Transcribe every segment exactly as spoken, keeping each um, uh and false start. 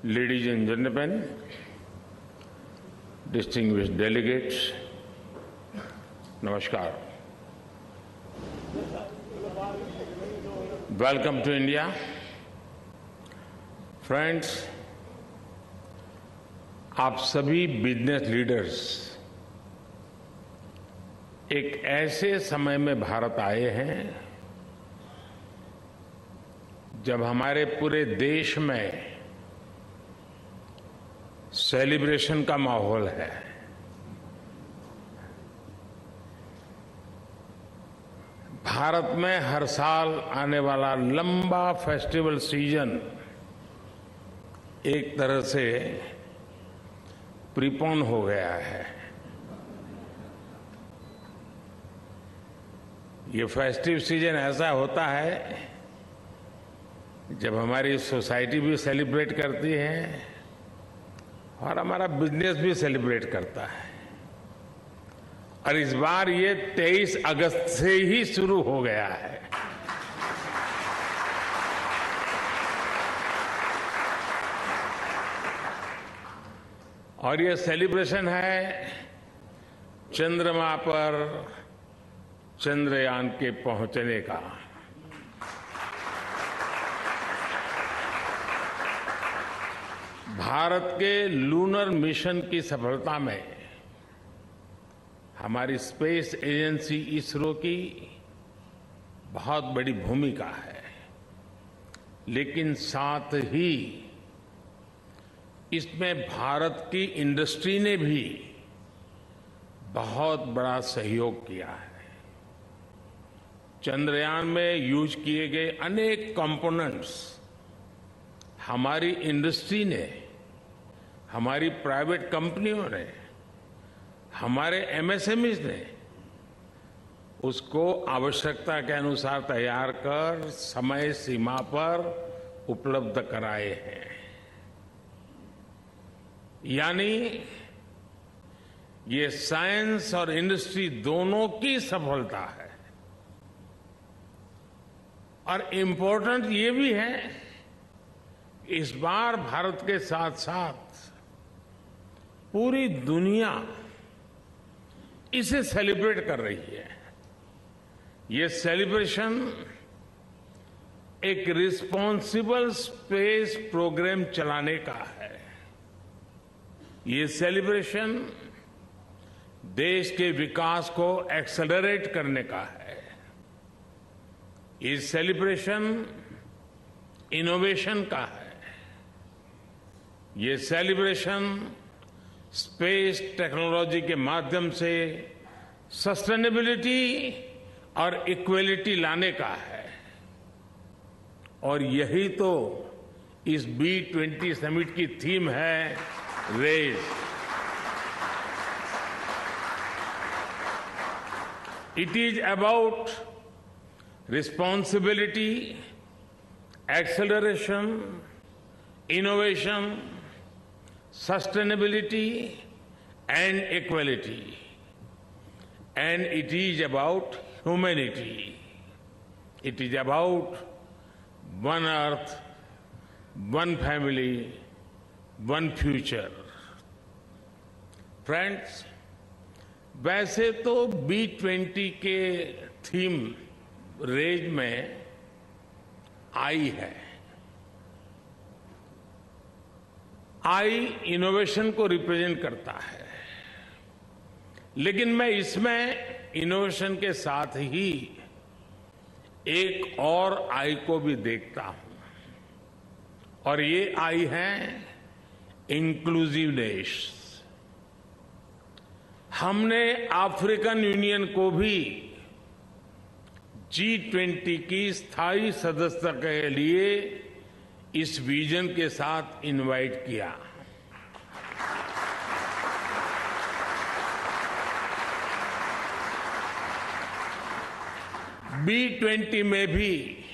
Ladies and gentlemen, distinguished delegates, Namaskar. Welcome to India. Friends, आप सभी business leaders एक ऐसे समय में भारत आए हैं जब हमारे पूरे देश में सेलिब्रेशन का माहौल है। भारत में हर साल आने वाला लंबा फेस्टिवल सीजन एक तरह से प्रीपोन हो गया है। ये फेस्टिव सीजन ऐसा होता है जब हमारी सोसाइटी भी सेलिब्रेट करती है और हमारा बिजनेस भी सेलिब्रेट करता है। और इस बार ये तेईस अगस्त से ही शुरू हो गया है। और ये सेलिब्रेशन है चंद्रमा पर चंद्रयान के पहुंचने का। भारत के लूनर मिशन की सफलता में हमारी स्पेस एजेंसी इसरो की बहुत बड़ी भूमिका है, लेकिन साथ ही इसमें भारत की इंडस्ट्री ने भी बहुत बड़ा सहयोग किया है। चंद्रयान में यूज किए गए अनेक कंपोनेंट्स हमारी इंडस्ट्री ने, हमारी प्राइवेट कंपनियों ने, हमारे एमएसएमईज ने उसको आवश्यकता के अनुसार तैयार कर समय सीमा पर उपलब्ध कराए हैं। यानी ये साइंस और इंडस्ट्री दोनों की सफलता है। और इम्पोर्टेंट ये भी है, इस बार भारत के साथ साथ पूरी दुनिया इसे सेलिब्रेट कर रही है। ये सेलिब्रेशन एक रिस्पॉन्सिबल स्पेस प्रोग्राम चलाने का है। ये सेलिब्रेशन देश के विकास को एक्सेलरेट करने का है। ये सेलिब्रेशन इनोवेशन का है। ये सेलिब्रेशन स्पेस टेक्नोलॉजी के माध्यम से सस्टेनेबिलिटी और इक्वलिटी लाने का है। और यही तो इस बी ट्वेंटी समिट की थीम है, raise. It is about responsibility, acceleration, innovation, sustainability and equality, and it is about humanity. It is about one earth, one family, one future. Friends, वैसे तो बी ट्वेंटी के theme raise में आई है। आई innovation को represent करता है, लेकिन मैं इसमें इनोवेशन के साथ ही एक और आई को भी देखता हूं, और ये आई है इंक्लूसिवनेस। हमने अफ्रीकन यूनियन को भी जी ट्वेंटी की स्थायी सदस्यता के लिए इस विजन के साथ इनवाइट किया। बी ट्वेंटी में भी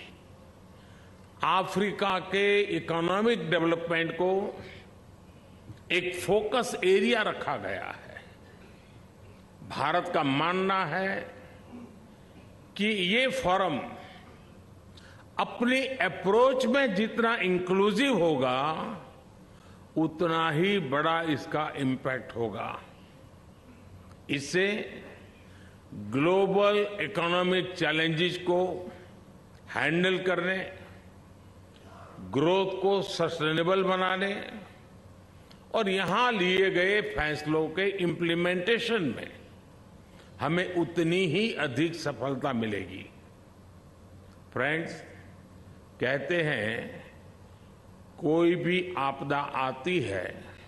अफ्रीका के इकोनॉमिक डेवलपमेंट को एक फोकस एरिया रखा गया है। भारत का मानना है कि ये फोरम अपनी अप्रोच में जितना इंक्लूसिव होगा उतना ही बड़ा इसका इम्पैक्ट होगा। इससे ग्लोबल इकोनॉमिक चैलेंजेस को हैंडल करने, ग्रोथ को सस्टेनेबल बनाने और यहां लिए गए फैसलों के इम्प्लीमेंटेशन में हमें उतनी ही अधिक सफलता मिलेगी। फ्रेंड्स, कहते हैं कोई भी आपदा आती है,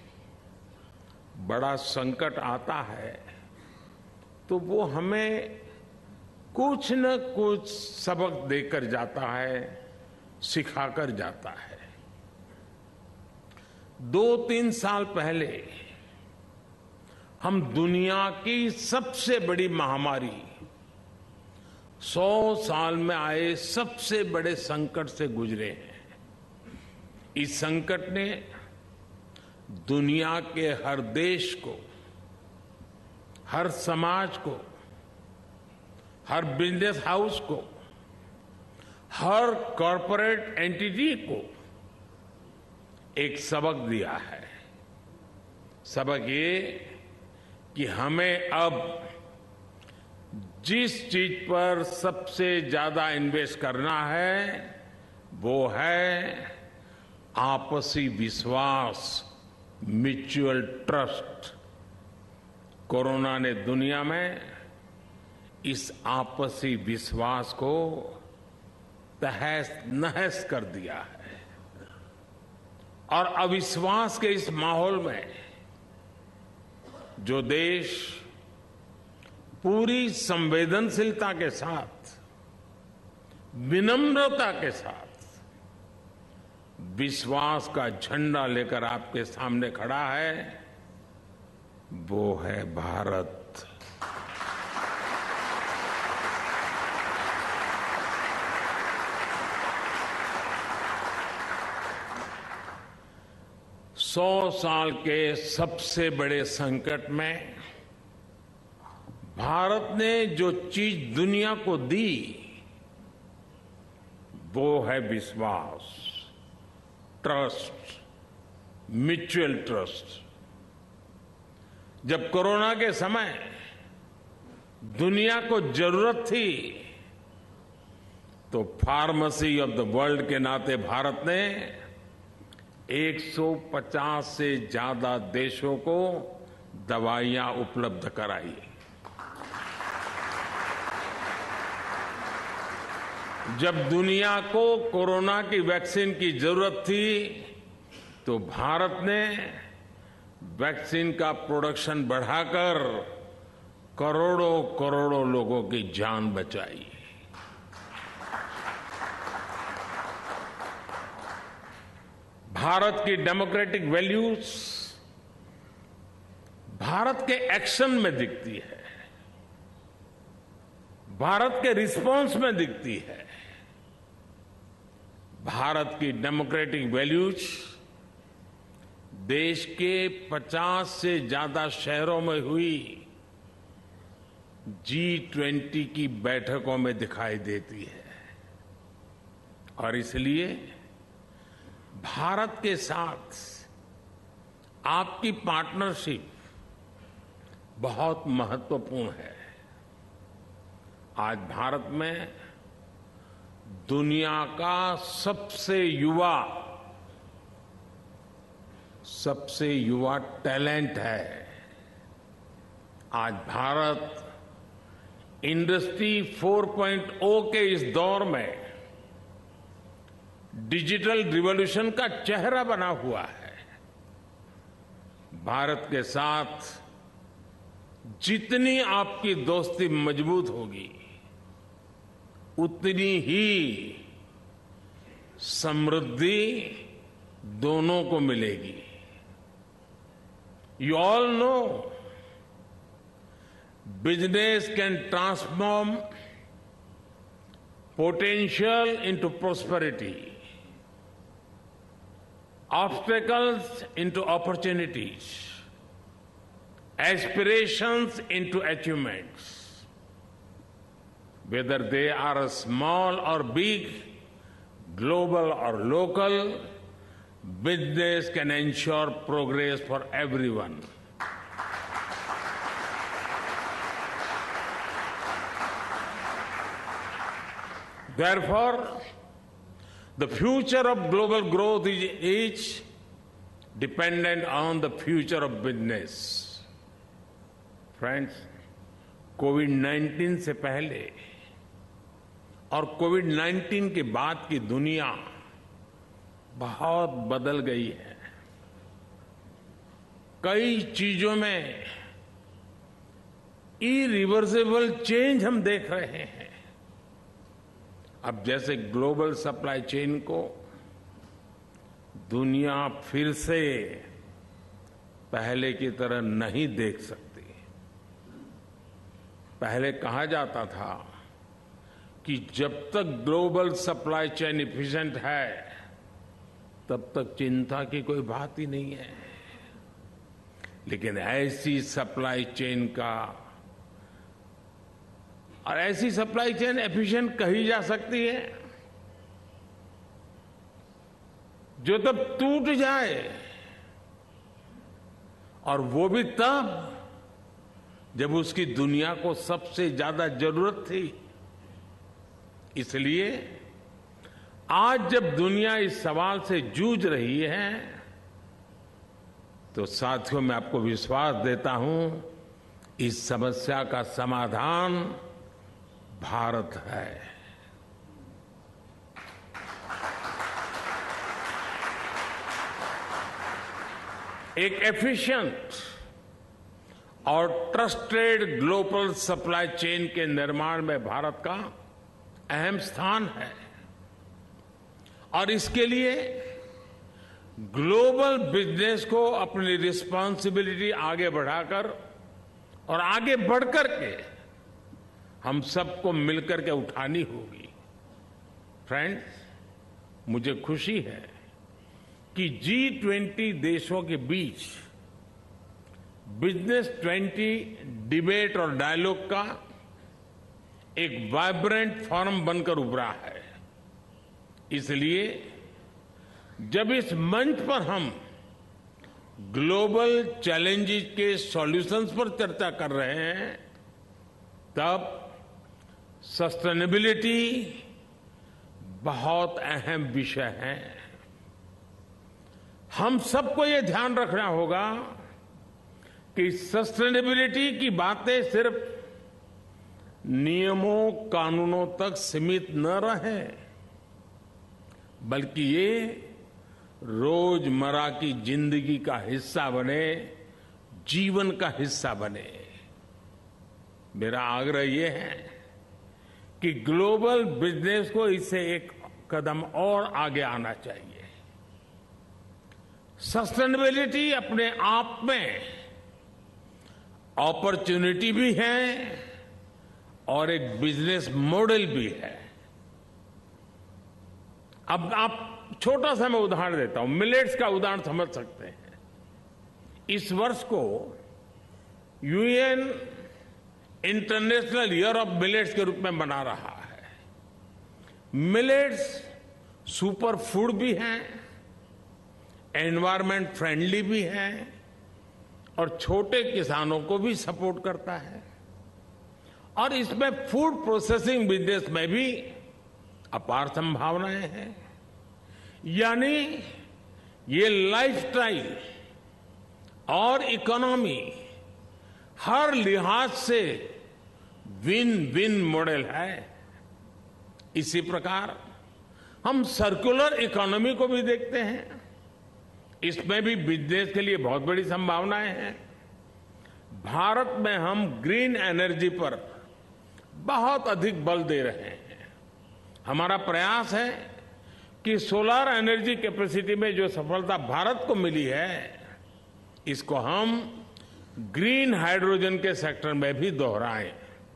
बड़ा संकट आता है, तो वो हमें कुछ न कुछ सबक देकर जाता है, सिखाकर जाता है। दो तीन साल पहले हम दुनिया की सबसे बड़ी महामारी, सौ साल में आए सबसे बड़े संकट से गुजरे हैं। इस संकट ने दुनिया के हर देश को, हर समाज को, हर बिजनेस हाउस को, हर कॉरपोरेट एंटिटी को एक सबक दिया है। सबक ये कि हमें अब जिस चीज पर सबसे ज्यादा इन्वेस्ट करना है वो है आपसी विश्वास, म्यूचुअल ट्रस्ट। कोरोना ने दुनिया में इस आपसी विश्वास को तहस नहस कर दिया है और अविश्वास के इस माहौल में जो देश पूरी संवेदनशीलता के साथ, विनम्रता के साथ विश्वास का झंडा लेकर आपके सामने खड़ा है, वो है भारत। सौ साल के सबसे बड़े संकट में भारत ने जो चीज दुनिया को दी वो है विश्वास, ट्रस्ट, म्यूचुअल ट्रस्ट। जब कोरोना के समय दुनिया को जरूरत थी तो फार्मेसी ऑफ द वर्ल्ड के नाते भारत ने एक सौ पचास से ज्यादा देशों को दवाइयां उपलब्ध कराई। जब दुनिया को कोरोना की वैक्सीन की जरूरत थी तो भारत ने वैक्सीन का प्रोडक्शन बढ़ाकर करोड़ों करोड़ों लोगों की जान बचाई। भारत की डेमोक्रेटिक वैल्यूज भारत के एक्शन में दिखती है, भारत के रिस्पांस में दिखती है। भारत की डेमोक्रेटिक वैल्यूज देश के पचास से ज्यादा शहरों में हुई जी ट्वेंटी की बैठकों में दिखाई देती है और इसलिए भारत के साथ आपकी पार्टनरशिप बहुत महत्वपूर्ण है। आज भारत में दुनिया का सबसे युवा सबसे युवा टैलेंट है। आज Bharat industry four point O के इस दौर में डिजिटल रिवॉल्यूशन का चेहरा बना हुआ है। भारत के साथ जितनी आपकी दोस्ती मजबूत होगी उतनी ही समृद्धि दोनों को मिलेगी। You all know business can transform potential into prosperity, obstacles into opportunities, aspirations into achievements. Whether they are small or big, global or local, business can ensure progress for everyone. Therefore, the future of global growth is, is dependent on the future of business. Friends, covid nineteen से पहले और Covid nineteen के बाद की दुनिया बहुत बदल गई है। कई चीजों में इरिवर्सिबल चेंज हम देख रहे हैं। अब जैसे ग्लोबल सप्लाई चेन को दुनिया फिर से पहले की तरह नहीं देख सकती। पहले कहा जाता था कि जब तक ग्लोबल सप्लाई चेन इफिशिएंट है तब तक चिंता की कोई बात ही नहीं है। लेकिन ऐसी सप्लाई चेन का और ऐसी सप्लाई चेन एफिशिएंट कही जा सकती है जो तब टूट जाए, और वो भी तब जब उसकी दुनिया को सबसे ज्यादा जरूरत थी। इसलिए आज जब दुनिया इस सवाल से जूझ रही है तो साथियों मैं आपको विश्वास देता हूं इस समस्या का समाधान भारत है। एक एफिशिएंट और ट्रस्टेड ग्लोबल सप्लाई चेन के निर्माण में भारत का अहम स्थान है, और इसके लिए ग्लोबल बिजनेस को अपनी रिस्पांसिबिलिटी आगे बढ़ाकर और आगे बढ़कर के हम सबको मिलकर के उठानी होगी। फ्रेंड्स, मुझे खुशी है कि जी ट्वेंटी देशों के बीच बिजनेस ट्वेंटी डिबेट और डायलॉग का एक वाइब्रेंट फोरम बनकर उभरा है। इसलिए जब इस मंच पर हम ग्लोबल चैलेंजेस के सॉल्यूशंस पर चर्चा कर रहे हैं तब सस्टेनेबिलिटी बहुत अहम विषय है। हम सबको ये ध्यान रखना होगा कि सस्टेनेबिलिटी की बातें सिर्फ नियमों कानूनों तक सीमित न रहे, बल्कि ये रोजमर्रा की जिंदगी का हिस्सा बने, जीवन का हिस्सा बने। मेरा आग्रह ये है कि ग्लोबल बिजनेस को इससे एक कदम और आगे आना चाहिए। सस्टेनेबिलिटी अपने आप में अपॉर्चुनिटी भी है और एक बिजनेस मॉडल भी है। अब आप छोटा सा मैं उदाहरण देता हूं, मिलेट्स का उदाहरण समझ सकते हैं। इस वर्ष को UN international year of millets के रूप में मना रहा है। मिलेट्स सुपर फूड भी हैं, एनवायरमेंट फ्रेंडली भी हैं और छोटे किसानों को भी सपोर्ट करता है, और इसमें फूड प्रोसेसिंग बिजनेस में भी अपार संभावनाएं हैं। यानी ये लाइफस्टाइल और इकोनॉमी हर लिहाज से विन विन मॉडल है। इसी प्रकार हम सर्कुलर इकोनॉमी को भी देखते हैं, इसमें भी बिजनेस के लिए बहुत बड़ी संभावनाएं हैं। भारत में हम ग्रीन एनर्जी पर बहुत अधिक बल दे रहे हैं। हमारा प्रयास है कि सोलर एनर्जी कैपेसिटी में जो सफलता भारत को मिली है, इसको हम ग्रीन हाइड्रोजन के सेक्टर में भी दोहराएं।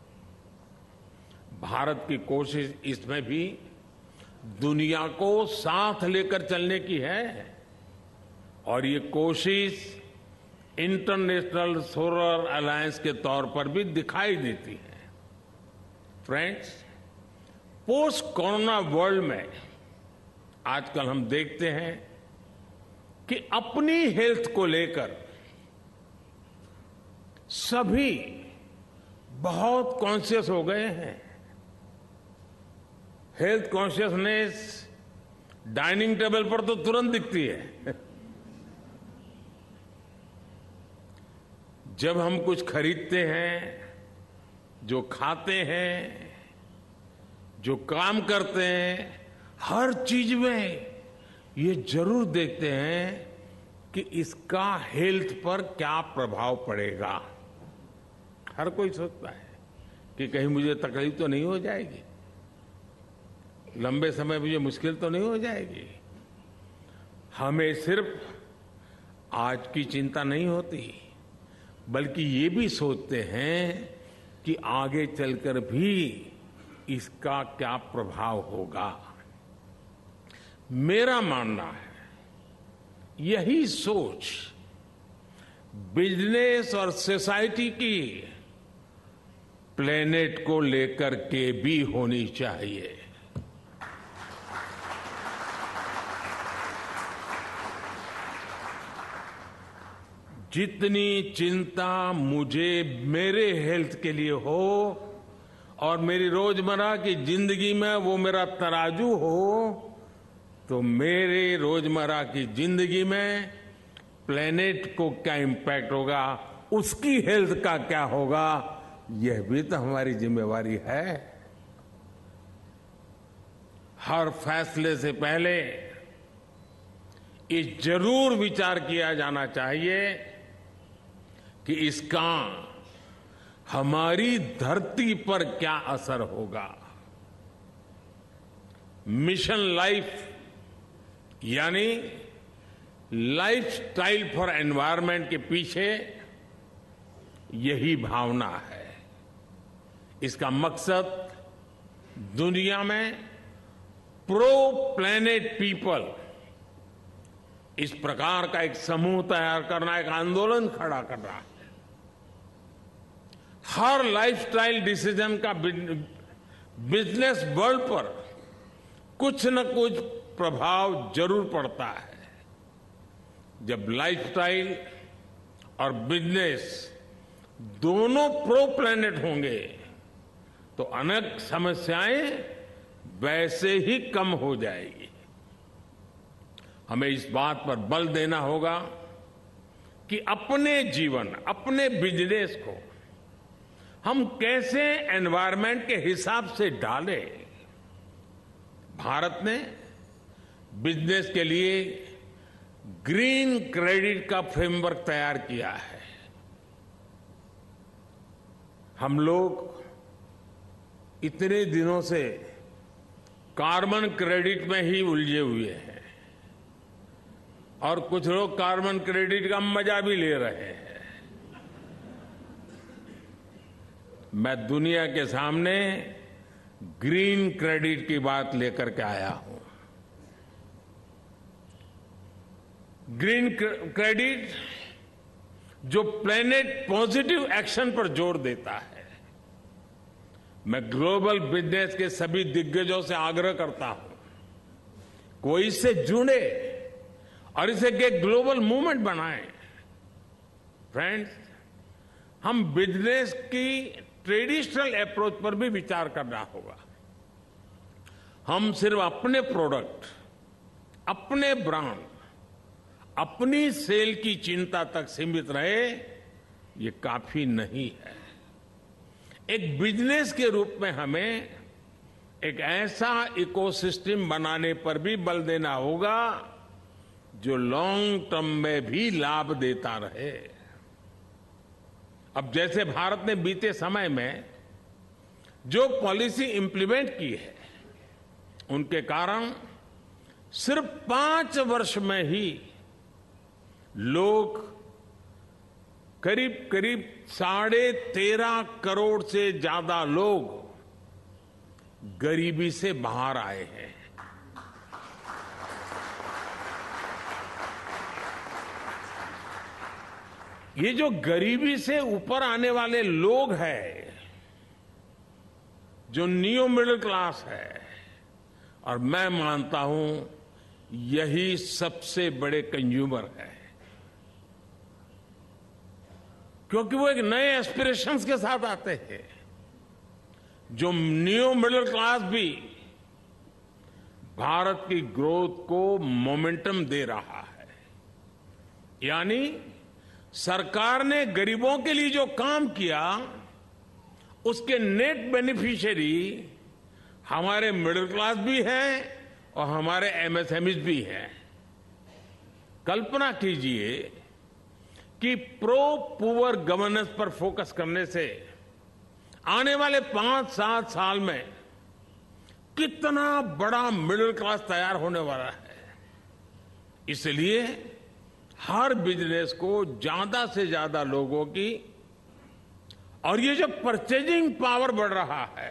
भारत की कोशिश इसमें भी दुनिया को साथ लेकर चलने की है, और ये कोशिश इंटरनेशनल सोलर अलायंस के तौर पर भी दिखाई देती है। फ्रेंड्स, पोस्ट कोरोना वर्ल्ड में आजकल हम देखते हैं कि अपनी हेल्थ को लेकर सभी बहुत कॉन्शियस हो गए हैं। हेल्थ कॉन्शियसनेस डाइनिंग टेबल पर तो तुरंत दिखती है। जब हम कुछ खरीदते हैं, जो खाते हैं, जो काम करते हैं, हर चीज में ये जरूर देखते हैं कि इसका हेल्थ पर क्या प्रभाव पड़ेगा। हर कोई सोचता है कि कहीं मुझे तकलीफ तो नहीं हो जाएगी, लंबे समय मुझे मुश्किल तो नहीं हो जाएगी। हमें सिर्फ आज की चिंता नहीं होती, बल्कि ये भी सोचते हैं कि आगे चलकर भी इसका क्या प्रभाव होगा। मेरा मानना है यही सोच बिजनेस और सोसाइटी की प्लेनेट को लेकर के भी होनी चाहिए। जितनी चिंता मुझे मेरे हेल्थ के लिए हो और मेरी रोजमर्रा की जिंदगी में वो मेरा तराजू हो, तो मेरे रोजमर्रा की जिंदगी में प्लेनेट को क्या इंपैक्ट होगा, उसकी हेल्थ का क्या होगा, यह भी तो हमारी जिम्मेवारी है। हर फैसले से पहले ये जरूर विचार किया जाना चाहिए कि इसका हमारी धरती पर क्या असर होगा। मिशन लाइफ यानी लाइफ स्टाइल फॉर एनवायरमेंट के पीछे यही भावना है। इसका मकसद दुनिया में प्रो प्लेनेट पीपल, इस प्रकार का एक समूह तैयार करना, एक आंदोलन खड़ा करना है। हर लाइफस्टाइल डिसीजन का बिजनेस वर्ल्ड पर कुछ न कुछ प्रभाव जरूर पड़ता है। जब लाइफस्टाइल और बिजनेस दोनों प्रो प्लेनेट होंगे तो अनेक समस्याएं वैसे ही कम हो जाएगी। हमें इस बात पर बल देना होगा कि अपने जीवन, अपने बिजनेस को हम कैसे एनवायरमेंट के हिसाब से डालें। भारत ने बिजनेस के लिए ग्रीन क्रेडिट का फ्रेमवर्क तैयार किया है। हम लोग इतने दिनों से कार्बन क्रेडिट में ही उलझे हुए हैं और कुछ लोग कार्बन क्रेडिट का मजा भी ले रहे हैं। मैं दुनिया के सामने ग्रीन क्रेडिट की बात लेकर के आया हूं। ग्रीन क्रेडिट जो प्लेनेट पॉजिटिव एक्शन पर जोर देता है। मैं ग्लोबल बिजनेस के सभी दिग्गजों से आग्रह करता हूं, कोई इससे जुड़े और इसे एक ग्लोबल मूवमेंट बनाएं। फ्रेंड्स, हम बिजनेस की ट्रेडिशनल अप्रोच पर भी विचार करना होगा। हम सिर्फ अपने प्रोडक्ट, अपने ब्रांड, अपनी सेल की चिंता तक सीमित रहे, ये काफी नहीं है। एक बिजनेस के रूप में हमें एक ऐसा इकोसिस्टम बनाने पर भी बल देना होगा जो लॉन्ग टर्म में भी लाभ देता रहे। अब जैसे भारत ने बीते समय में जो पॉलिसी इंप्लीमेंट की है, उनके कारण सिर्फ पांच वर्ष में ही लोग करीब करीब साढ़े तेरह करोड़ से ज्यादा लोग गरीबी से बाहर आए हैं। ये जो गरीबी से ऊपर आने वाले लोग हैं, जो नियो मिडिल क्लास है, और मैं मानता हूं यही सबसे बड़े कंज्यूमर है, क्योंकि वो एक नए एस्पिरेशंस के साथ आते हैं। जो न्यू मिडिल क्लास भी भारत की ग्रोथ को मोमेंटम दे रहा है। यानी सरकार ने गरीबों के लिए जो काम किया, उसके नेट बेनिफिशियरी हमारे मिडिल क्लास भी हैं और हमारे एमएसएमईज भी हैं। कल्पना कीजिए कि प्रो पुअर गवर्नेंस पर फोकस करने से आने वाले पांच सात साल में कितना बड़ा मिडिल क्लास तैयार होने वाला है। इसलिए हर बिजनेस को ज्यादा से ज्यादा लोगों की, और ये जो परचेजिंग पावर बढ़ रहा है,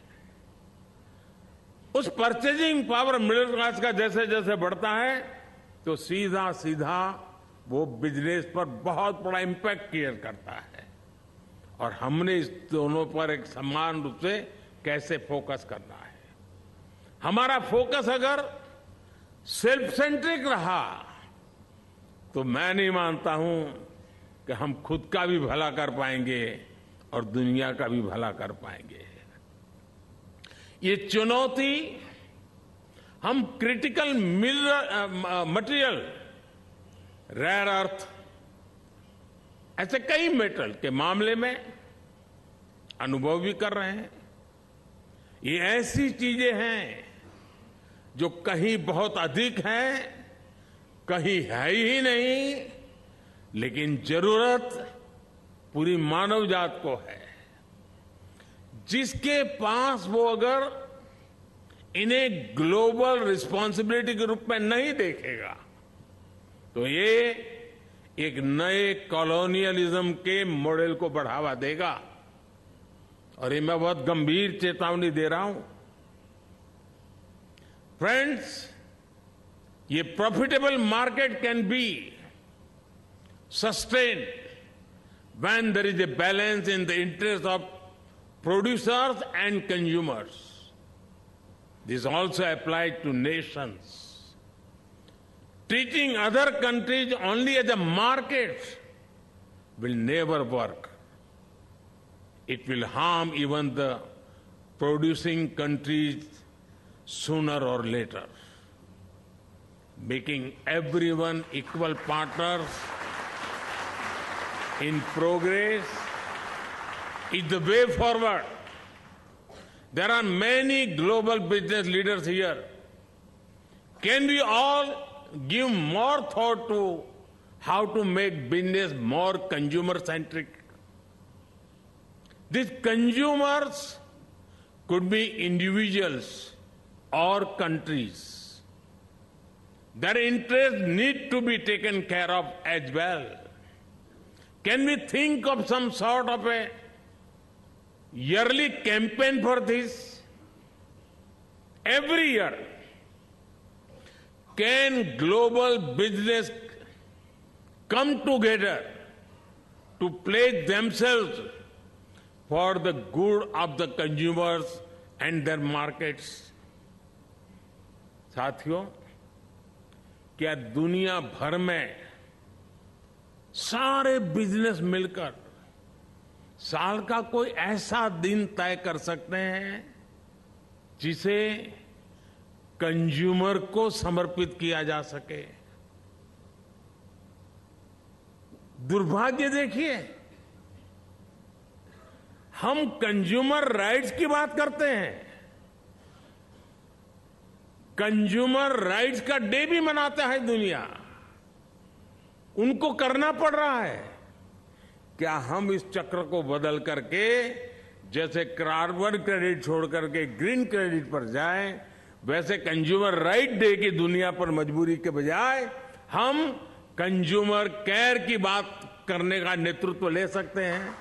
उस परचेजिंग पावर मिडिल क्लास का जैसे जैसे बढ़ता है तो सीधा सीधा वो बिजनेस पर बहुत बड़ा इंपैक्ट क्रिएट करता है। और हमने इस दोनों पर एक समान रूप से कैसे फोकस करना है। हमारा फोकस अगर सेल्फ सेंट्रिक रहा तो मैं नहीं मानता हूं कि हम खुद का भी भला कर पाएंगे और दुनिया का भी भला कर पाएंगे। ये चुनौती हम क्रिटिकल मटेरियल, रेयर अर्थ, ऐसे कई मेटल के मामले में अनुभव भी कर रहे हैं। ये ऐसी चीजें हैं जो कहीं बहुत अधिक हैं, कहीं है ही नहीं, लेकिन जरूरत पूरी मानव जात को है। जिसके पास वो अगर इन्हें ग्लोबल रिस्पॉन्सिबिलिटी के रूप में नहीं देखेगा तो ये एक नए कॉलोनियलिज्म के मॉडल को बढ़ावा देगा। और ये मैं बहुत गंभीर चेतावनी दे रहा हूं। फ्रेंड्स, ये profitable market can be sustained when there is a balance in the interest of producers and consumers. This also applies to nations. Treating other countries only as a market will never work. It will harm even the producing countries sooner or later. Making everyone equal partners in progress is the way forward. There are many global business leaders here. Can we all give more thought to how to make business more consumer-centric? These consumers could be individuals or countries. Their interests need to be taken care of as well. Can we think of some sort of a yearly campaign for this? Every year, can global business come together to pledge themselves for the good of the consumers and their markets? साथियों, क्या दुनिया भर में सारे business मिलकर साल का कोई ऐसा दिन तय कर सकते हैं जिसे कंज्यूमर को समर्पित किया जा सके? दुर्भाग्य देखिए, हम कंज्यूमर राइट्स की बात करते हैं, कंज्यूमर राइट्स का डे भी मनाता है दुनिया, उनको करना पड़ रहा है। क्या हम इस चक्र को बदल करके जैसे कार्बन क्रेडिट छोड़ करके ग्रीन क्रेडिट पर जाएं, वैसे कंज्यूमर राइट डे की दुनिया पर मजबूरी के बजाय हम कंज्यूमर केयर की बात करने का नेतृत्व ले सकते हैं?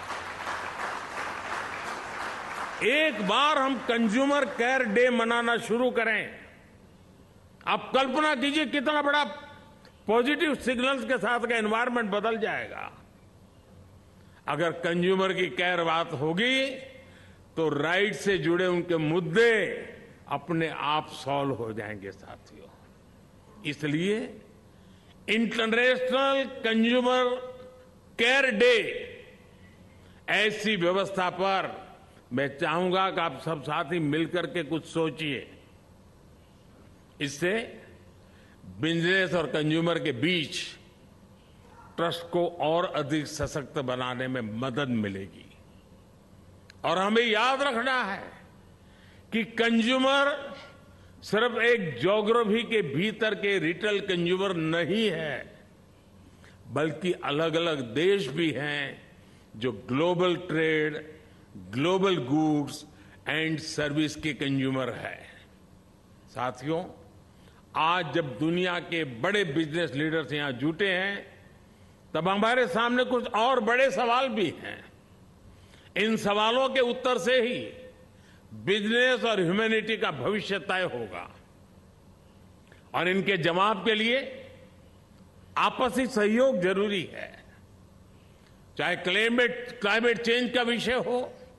एक बार हम कंज्यूमर केयर डे मनाना शुरू करें, आप कल्पना कीजिए कितना बड़ा पॉजिटिव सिग्नल्स के साथ का एनवायरनमेंट बदल जाएगा। अगर कंज्यूमर की केयर बात होगी तो राइट से जुड़े उनके मुद्दे अपने आप सॉल्व हो जाएंगे। साथियों, इसलिए इंटरनेशनल कंज्यूमर केयर डे ऐसी व्यवस्था पर मैं चाहूंगा कि आप सब साथी मिलकर के कुछ सोचिए। इससे बिजनेस और कंज्यूमर के बीच ट्रस्ट को और अधिक सशक्त बनाने में मदद मिलेगी। और हमें याद रखना है कि कंज्यूमर सिर्फ एक ज्योग्राफी के भीतर के रिटेल कंज्यूमर नहीं है, बल्कि अलग अलग देश भी हैं जो global trade, global goods and service के कंज्यूमर है। साथियों, आज जब दुनिया के बड़े बिजनेस लीडर्स यहां जुटे हैं, तब हमारे सामने कुछ और बड़े सवाल भी हैं। इन सवालों के उत्तर से ही बिजनेस और ह्यूमैनिटी का भविष्य तय होगा। और इनके जवाब के लिए आपसी सहयोग जरूरी है। चाहे क्लाइमेट क्लाइमेट चेंज का विषय हो,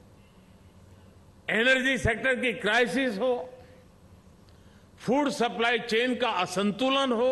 एनर्जी सेक्टर की क्राइसिस हो, फूड सप्लाई चेन का असंतुलन हो,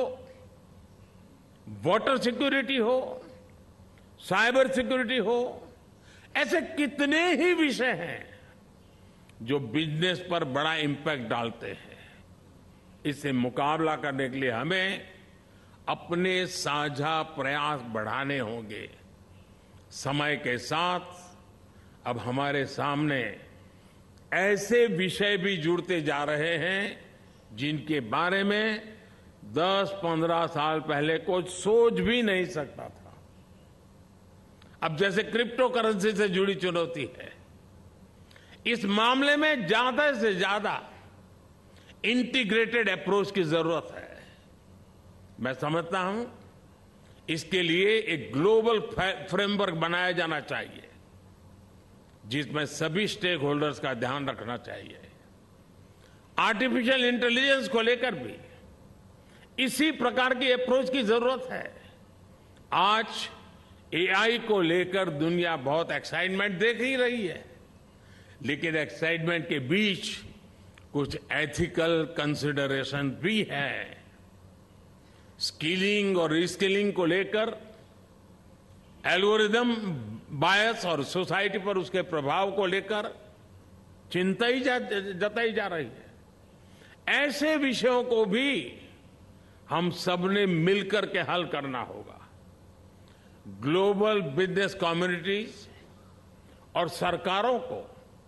वाटर सिक्योरिटी हो, साइबर सिक्योरिटी हो, ऐसे कितने ही विषय हैं जो बिजनेस पर बड़ा इंपैक्ट डालते हैं। इससे मुकाबला करने के लिए हमें अपने साझा प्रयास बढ़ाने होंगे। समय के साथ अब हमारे सामने ऐसे विषय भी जुड़ते जा रहे हैं जिनके बारे में दस पंद्रह साल पहले कोई सोच भी नहीं सकता था। अब जैसे क्रिप्टो करेंसी से जुड़ी चुनौती है, इस मामले में ज्यादा से ज्यादा इंटीग्रेटेड अप्रोच की जरूरत है। मैं समझता हूं इसके लिए एक ग्लोबल फ्रेमवर्क बनाया जाना चाहिए, जिसमें सभी स्टेक होल्डर्स का ध्यान रखना चाहिए। आर्टिफिशियल इंटेलिजेंस को लेकर भी इसी प्रकार की अप्रोच की जरूरत है। आज एआई को लेकर दुनिया बहुत एक्साइटमेंट देख ही रही है, लेकिन एक्साइटमेंट के बीच कुछ एथिकल कंसिडरेशन भी है। स्किलिंग और रीस्किलिंग को लेकर एल्गोरिदम बायस और सोसाइटी पर उसके प्रभाव को लेकर चिंता ही जा, जताई जा रही है। ऐसे विषयों को भी हम सबने मिलकर के हल करना होगा। ग्लोबल बिजनेस कम्युनिटीज और सरकारों को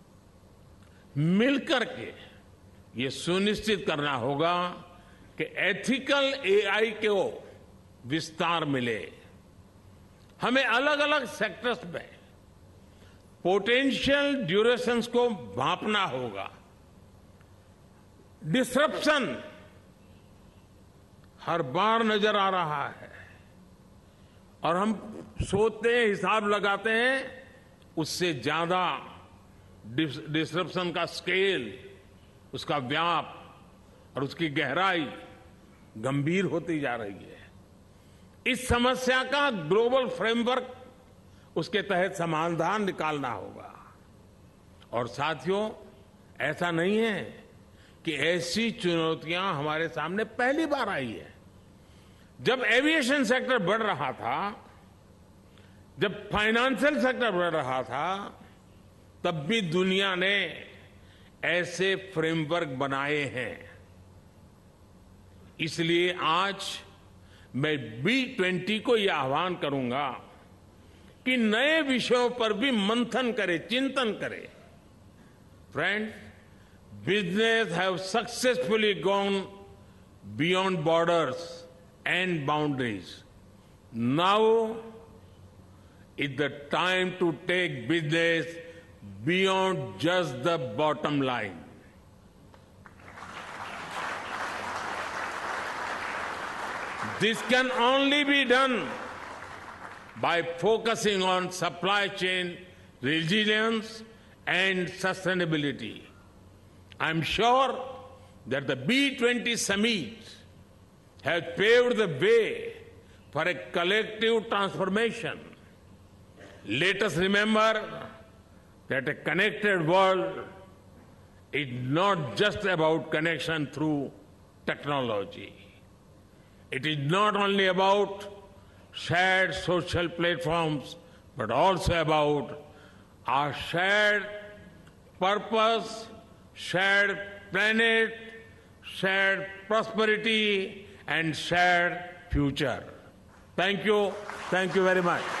मिलकर के ये सुनिश्चित करना होगा कि एथिकल एआई को विस्तार मिले। हमें अलग अलग सेक्टर्स में पोटेंशियल ड्यूरेशंस को भांपना होगा। डिसरप्शन हर बार नजर आ रहा है और हम सोचते हैं, हिसाब लगाते हैं, उससे ज्यादा डिसरप्शन का स्केल, उसका व्याप और उसकी गहराई गंभीर होती जा रही है। इस समस्या का ग्लोबल फ्रेमवर्क, उसके तहत समाधान निकालना होगा। और साथियों, ऐसा नहीं है कि ऐसी चुनौतियां हमारे सामने पहली बार आई है। जब एविएशन सेक्टर बढ़ रहा था, जब फाइनेंशियल सेक्टर बढ़ रहा था, तब भी दुनिया ने ऐसे फ्रेमवर्क बनाए हैं। इसलिए आज मैं बी ट्वेंटी को यह आह्वान करूंगा कि नए विषयों पर भी मंथन करे, चिंतन करे। Friends, business have successfully gone beyond borders and boundaries. Now is the time to take business beyond just the bottom line. This can only be done by focusing on supply chain resilience and sustainability. I'm sure that the B twenty summit has paved the way for a collective transformation. Let us remember that a connected world is not just about connection through technology. It is not only about shared social platforms, but also about our shared purpose, shared planet, shared prosperity, and shared future. Thank you. Thank you very much.